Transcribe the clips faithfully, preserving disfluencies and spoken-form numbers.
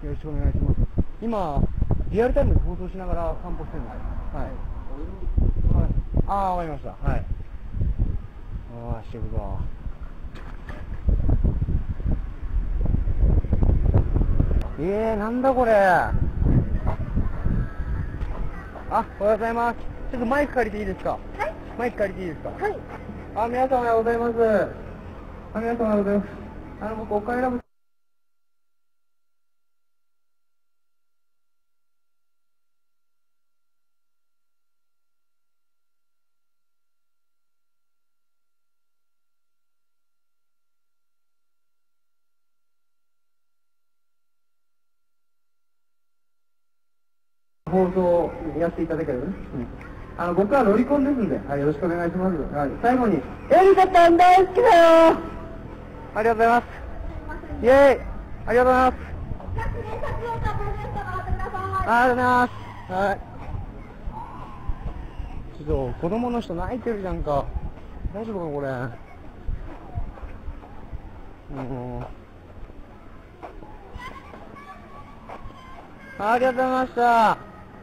よろしくお願いします。今、リアルタイムで放送しながら散歩してるんです。はい。はい。ああ、わかりました。はい。ああ、してくぞ。えー、なんだこれ。あ、おはようございます。ちょっとマイク借りていいですか？はい。マイク借りていいですか？はい。あ、皆さんおはようございます。あ、皆さんおはようございます。あの、僕、おかえらぶ放送やっていただければね。うん、あの、僕はロリコンですんで、はい、よろしくお願いします。はい、最後に、エリカちゃん大好きだよ。ありがとうございます。イェーイ、ありがとうございます。ありがとうございます。はい。ちょっと、子供の人泣いてるじゃんか。大丈夫か、これ。もう。ありがとうございました。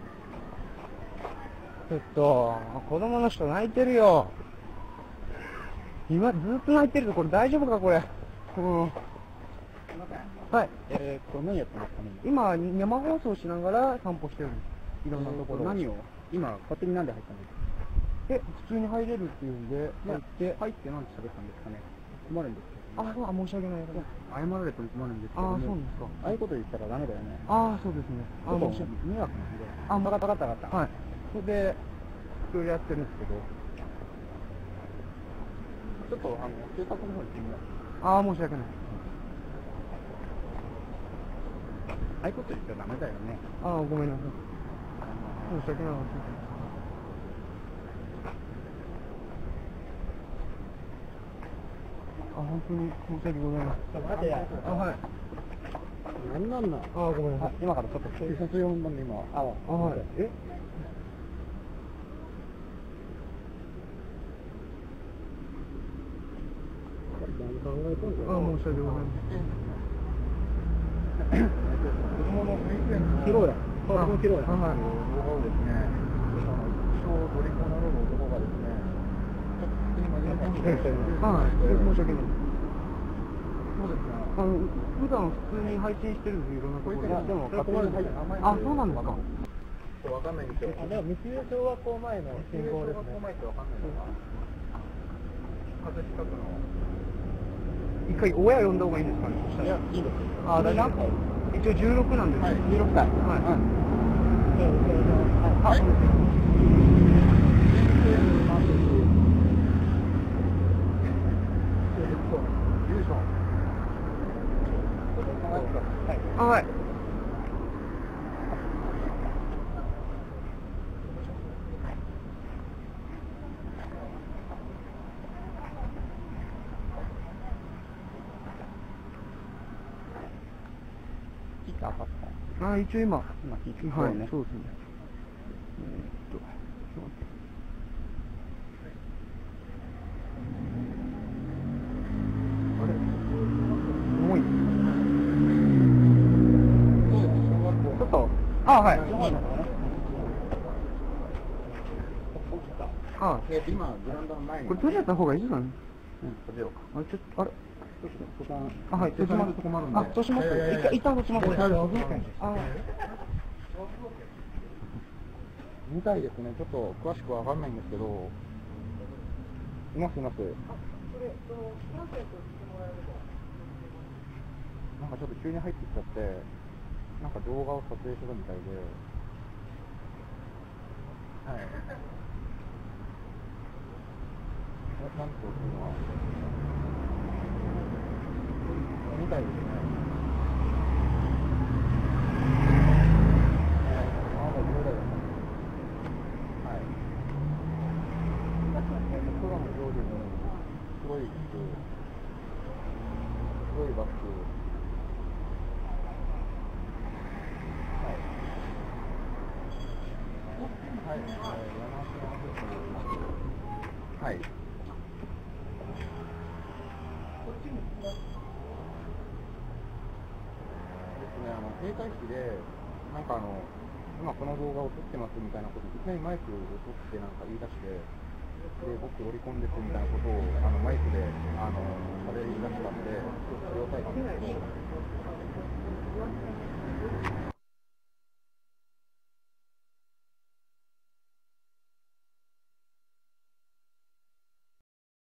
ちょっと、子供の人泣いてるよ。今、ずっと泣いてるぞ。これ大丈夫か、これ。うん。はい。えー、これ何やってますかね？今、生放送しながら散歩してるんです。いろんなところ。何を今、勝手になんで入ったんですか？え、普通に入れるっていうんで、入って。入ってなんて喋ったんですかね？困るんですけど。あ、そう、申し訳ない。謝られても困るんですけど。あ、そうなんですか。ああいうこと言ったらダメだよね。ああ、そうですね。あ、申し訳ない。迷惑なんで。あ、分かった分かった分かった。はい。それで、いろいろやってるんですけど。ちょっと、あの、警察の方に行ってみよう。ああ、申し訳ない。ああいうこと言っちゃダメだよね。ああ、ごめんなさい。申し訳なかった。あ、本当に申し訳ございません。待てや。あ、はい。なんなんだ。あ、ごめんなさい。今からちょっと警察呼んだんで今。あ、あ、はい。え？あ、申し訳ございません。切ろうや。ここ切ろうや。はい。動画をですね、一生ドリコなどの男がですね、はい、申し訳ない。そうですね。あの、普段普通に配信してるんです、いろんなところで。でも、勝手に。あ、そうなんですか。わかんないんですよ。あ、でも、三重小学校前の信号ですね。小学校前ってわかんないのか。風近くの。一回親呼んだ方がいいんですかね。いや、いいです。あ、大丈夫。一応じゅうろくなんです。はい、じゅうろくさい。はい。はい。あ、はい。あ、一応今、今聞いてますね。そうですね。えーっと、あれ、重い。ちょっと、あ、はい。あ、今、グラウンドの前に。これ取りやった方がいいですかね。うん、取れようか。あれ、ちょっと、あれ。あ、はい、閉まるとこもあるんで。あ、閉じます。一回、一旦閉じます。あ、みたいですね。ちょっと詳しくわかんないんですけど。いますいます。なんかちょっと急に入ってきちゃって、なんか動画を撮影するみたいで。はい。なんというのは。みたいですね。黒い服、黒いバッグ。はい。はい。はい。はい。 停回避で、なんかあの、今この動画を撮ってますみたいなこと、いきなりマイクを取ってなんか言い出して、で、僕乗り込んですみたいなことをあのマイクであの喋り出したんで、それを書いたんですけど。